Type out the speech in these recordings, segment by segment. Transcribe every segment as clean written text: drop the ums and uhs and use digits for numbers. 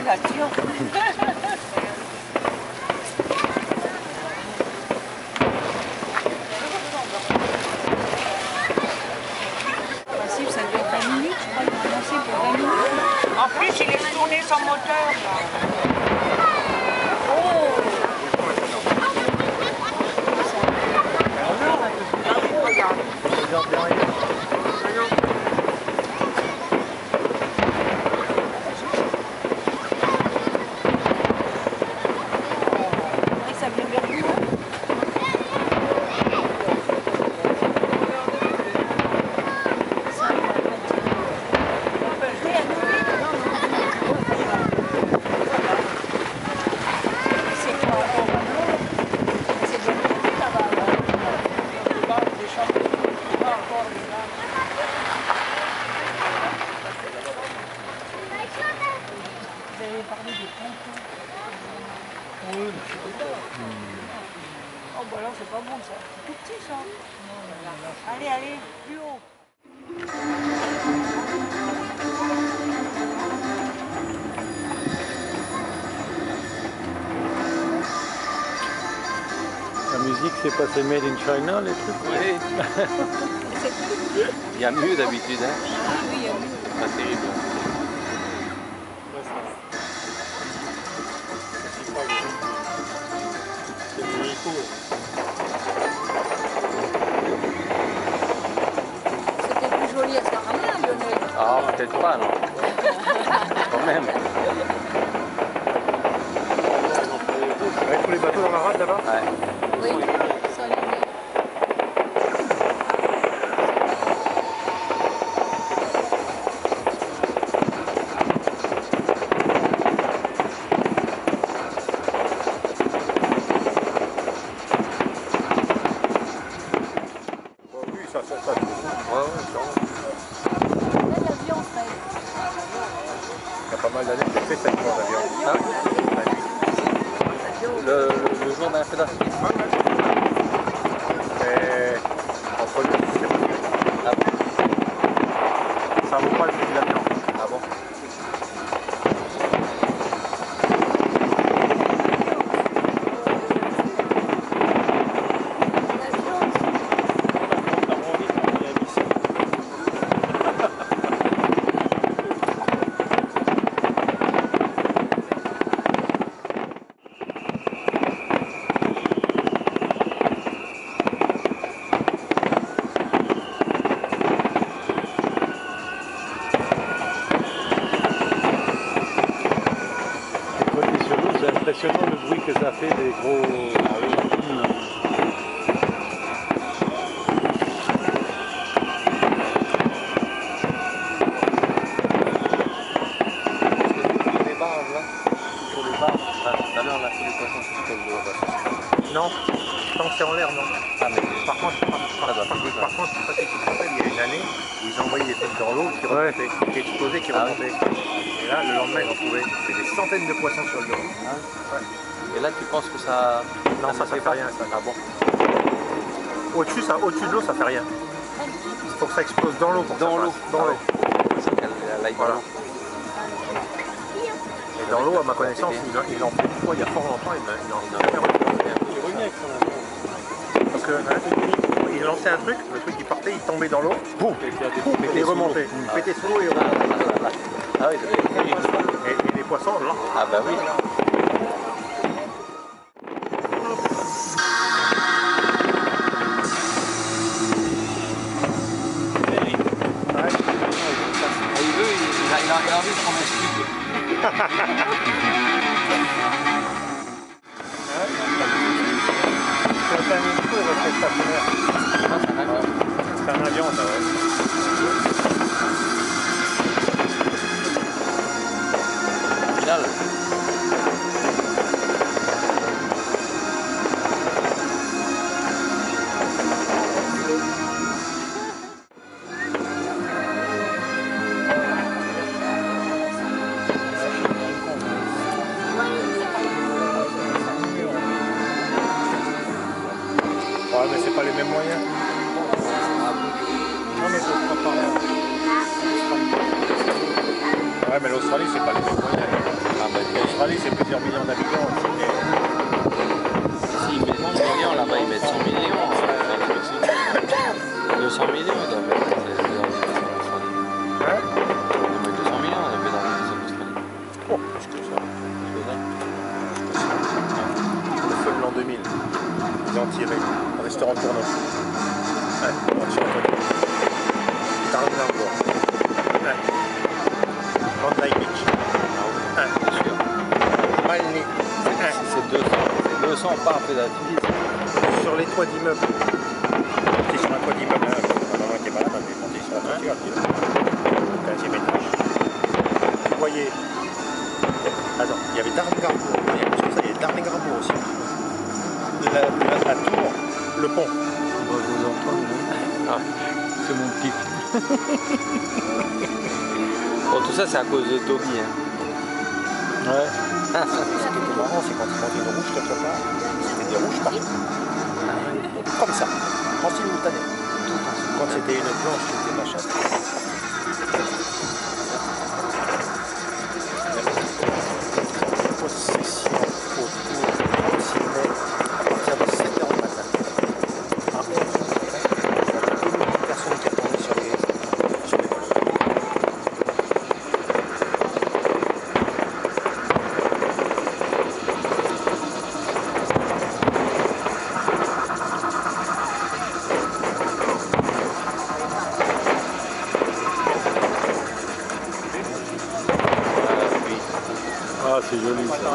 population. Ça dure 20 minutes, je crois, ils ont annoncé pour 20 minutes. En plus, il est tourné sans moteur. Oh bah alors c'est pas bon ça, c'est tout petit ça. Allez, allez, plus haut. La musique, c'est pas c'est made in China les trucs? Oui. Il y a mieux d'habitude, hein? Oui, il y a mieux. Pas terrible. C'était plus joli à Saramien, Lionel. Ah, peut-être pas, non. Quand même. Ouais, pour les bateaux dans la rade là-bas? Ouais. Oui, ça allait bien. L'avion, Fred. Il y a pas mal d'années que j'ai fait cette course d'avion. Ah oui. Le jour d'un fait d'Afrique. Mais entre nous, c'est pas mieux. Ah bon? Ça vaut pas le prix de l'avion. Ah bon? C'est impressionnant le bruit que ça fait des gros... Les barges là, sur les barges, tout à l'heure on a fait les poissons sur ce col. Non, tant que c'est en l'air, non. Ah mais Par contre, je sais pas si tu te rappelles, il y a une année où ils envoyaient des trucs dans l'eau qui remontaient, qui explosaient, qui remontaient. Et là, le lendemain, ils retrouvaient des centaines de poissons sur le dos. hein? Et là tu penses que ça... Non, ça fait rien, ça. Ah bon? Au-dessus de l'eau, ça fait rien. Il faut que ça explose dans l'eau pour Dans l'eau. Dans l'eau. C'est qu'elle aille dans l'eau. Et dans l'eau, à ma connaissance, ils l'ont fait une fois il y a fort longtemps, ils n'en ont jamais refait. Il revient avec son avion. Parce que il lançait un truc, le truc il partait, il tombait dans l'eau, boum, et il remontait. Il pétait sous l'eau et il remontait. Ah oui, c'est terrible. Et les poissons, là. Ah bah oui. Il a envie de prendre un squid. C'est un hélico, il reste stationnaire. C'est un avion, ça, ouais. Final. Ouais, mais c'est pas les mêmes moyens. Non, mais ça sera pas rien. Ouais, mais l'Australie, c'est pas les mêmes moyens. Ah bah Australie, c'est plusieurs millions d'habitants aussi. S'ils mettent 100 millions, là-bas ils mettent 100 millions. 200 millions, ils doivent mettre dans les Australie. Hein? Ils mettent 200 millions, on a fait dans les Australie. Oh, plus que ça. Le feu de l'an 2000. Ils ont tiré. Un restaurant de Tournon. Ouais, ils ont tiré. Darwin-Harbour. Ouais. Mandai Beach. Ouais. Bien sûr. Malné. Ouais. C'est 200 par pédatrice. Sur les toits d'immeubles. Monter sur un toit d'immeuble, là, ma maman qui est malade, elle est montée sur la toiture, puis au 15e étage. Vous voyez, attends, il y avait Darwin-Harbour, il y a plus que ça, il y avait Darwin-Harbour aussi. La tour, le pont. Bon, je vous entends. Ah, c'est mon petit. Bon, tout ça c'est à cause de Toby. Hein. Ouais. Ce qui était marrant, c'est quand ils montaient une rouge quelque part, c'était des rouges partout. Comme ça, en simultané. Quand c'était une blanche, c'était machin. Possession autour du ciné à partir de 7h du matin. Après, il y a une personne qui est tombée sur les poches. Ah, c'est joli ça.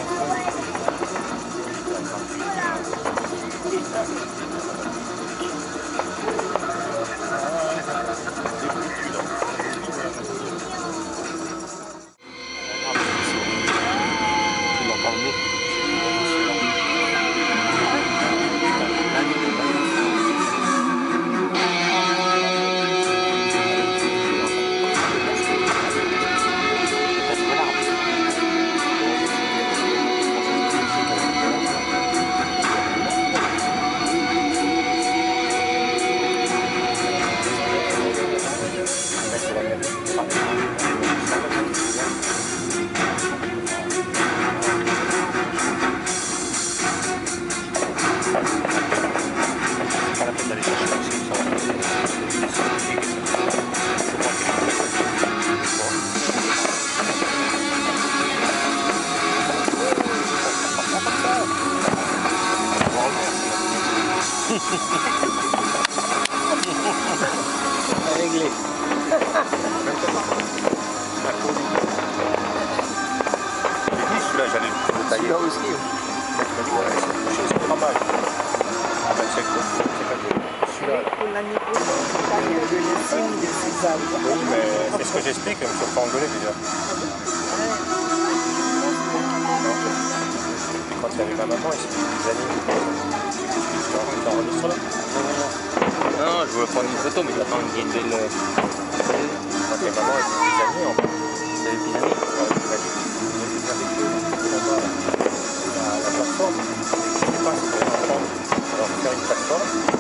Réglé. Celui-là, j'allais le tailler. Celui-là aussi. C'est pas mal. Ah ben c'est cool. Celui-là. Pour l'année prochaine, il taille le signe de ces arbres. Oui, mais c'est ce que j'explique, je me suis fait engueuler déjà. Quand il y avait ma maman, il s'est dit des années. Tu enregistres là? Non, je voulais prendre une photo, mais j'attends une belle. Quand il y avait maman, elle était des années en fait. C'est le pisani. La plateforme, je ne sais pas si c'est faire une plateforme.